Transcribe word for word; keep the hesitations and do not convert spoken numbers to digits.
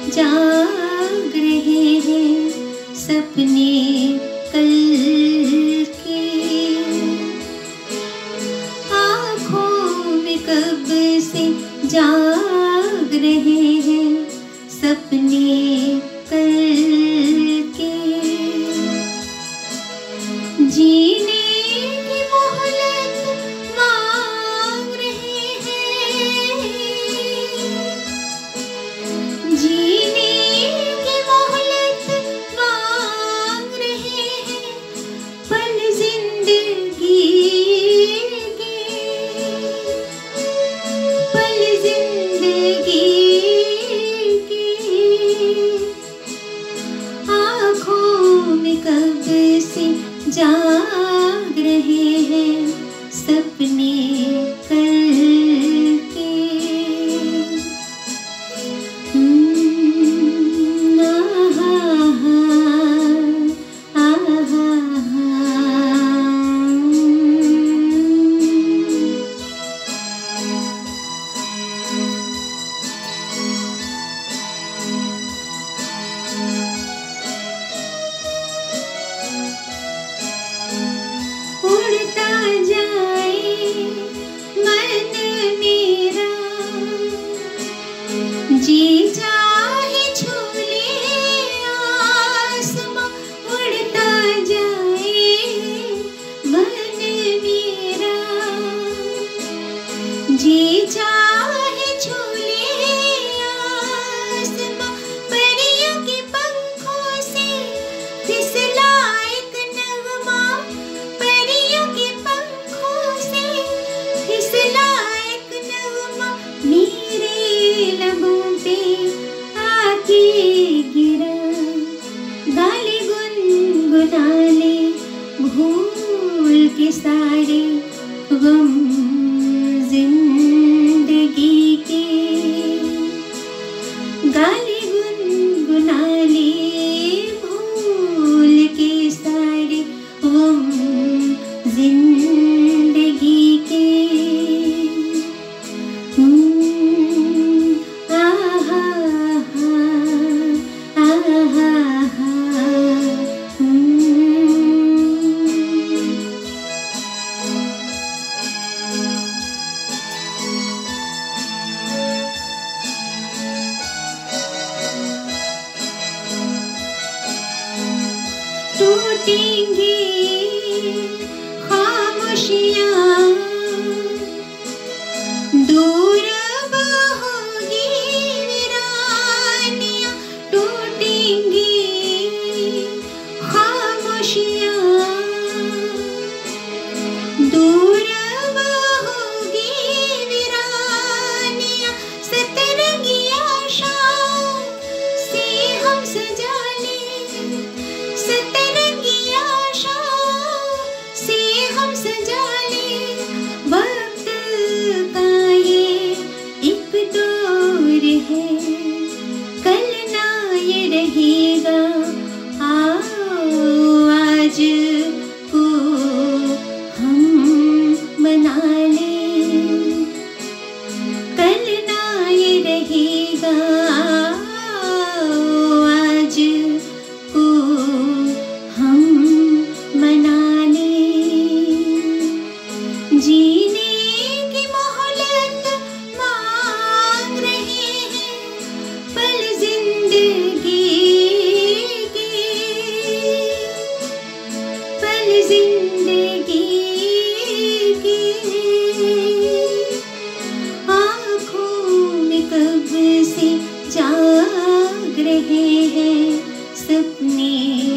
जाग रहे हैं सपने कल के। आँखों में कब से जाग रहे हैं सपने कल के। जीने की मोहलत मांग रहे हैं, जीने की मोहलत मांग रहे हैं पल जिंदगी के, पल जिंदगी के। आँखों में कब से जाग रहे हैं सपने कल के। आहा आहा उड़ता जाए मन मेरा, जी चाहे छू ले आसमां। उड़ता जाए मन मेरा, जी चाहे छू ले आसमां। परियों के पंखों से फिसला एक नगमा, परियों के पंखों से फिसला एक नगमा। मेरे लबों पे आके गिरा, गाली गुनगुना ले भूल के सारे गम जिंदगी के। गाली गुनगुना ले भूल के सारे गम जिंदगी के। आहा आहा टूटेंगी खामोशियाँ, दूर बहोगी वीरानियाँ। टूटेंगी खामोशियाँ, दूर बहोगी वीरानियाँ। सतरंगी आशाओं से हम सजा ले, सतरंगी आशाओं से हम सजा ले। वक्त का ये एक दौर है, कल ना ये रहेगा। आओ आज को हम मना लें, कल ना ये रहेगा। आओ आज को हम मना लें। जीने की मोहलत मांग रहे हैं पल जिंदगी के, पल जिंदगी के। आँखों में कब से जाग रहे हैं सपने